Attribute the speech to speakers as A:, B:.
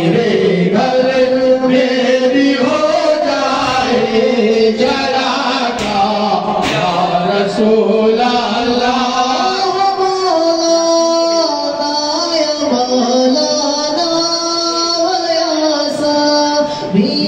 A: मेरे घर में भी हो जाए जरा का या रसूल अल्लाह। मौलाना या मौलाना या साबिया